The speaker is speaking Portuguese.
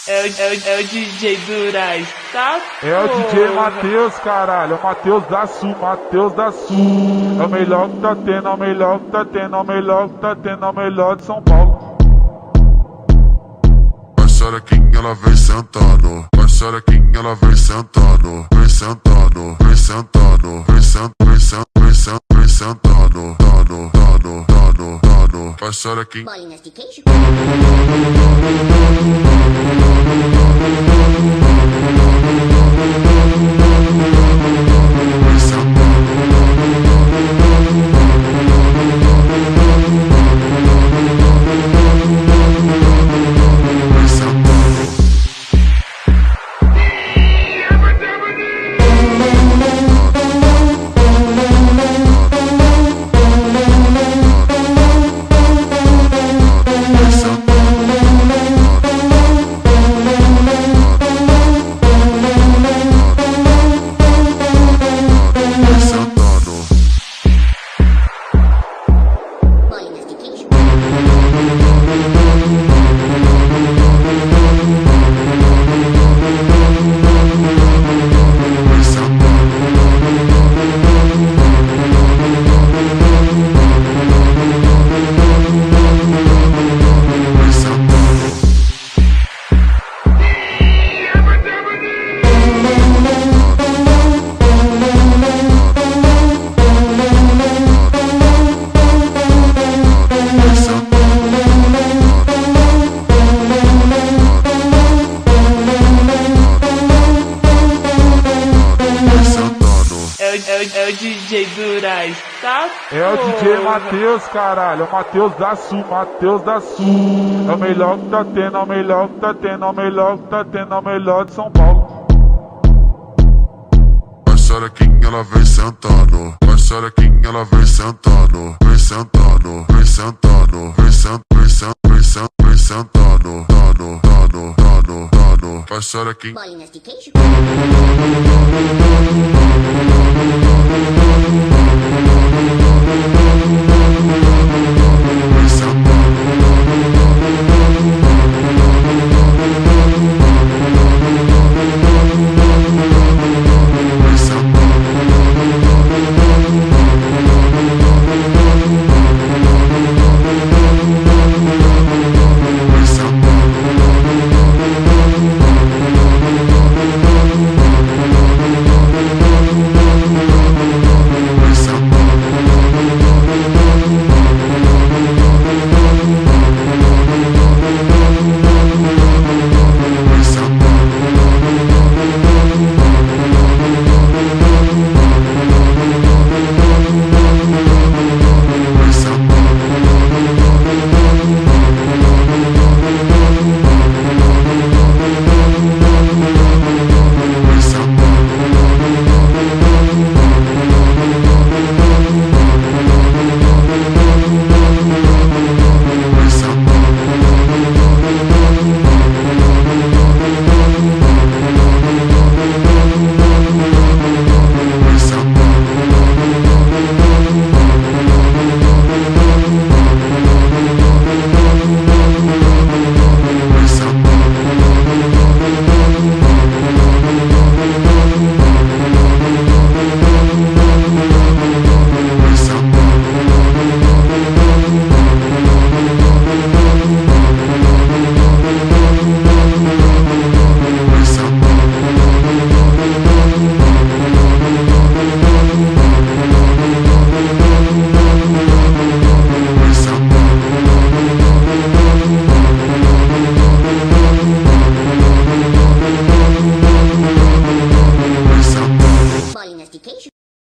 É o DJ Duraz, tá? É o DJ Matheus, caralho. É o Matheus da Sul, Matheus da Sul. É o melhor que tá tendo, é o melhor que tá tendo, é o melhor que tá tendo, é o melhor de São Paulo. Vai xerequinha, ela vem sentando. Vai xerequinha, ela vem sentando. Vem sentando, vem sentando. Vem sentando, vem sentando, vem sentando, vem sentando. Dado. Vai xerequinha. Bolinhas de queijo. É o DJ Duraz, tá? É o DJ Matheus, caralho. É o Matheus da Sul, Matheus da Sul. É o melhor que tá tendo, é o melhor que tá tendo, é o melhor que tá tendo, é o melhor de São Paulo. Vai xerequinha, ela vem sentando. Vai xerequinha, ela vem sentando. Vem sentando, vem sentando. Vem sentando, vem sentando, vem sentando, vem sentando. Dado. Vai xerequinha. Bolinhas de queijo.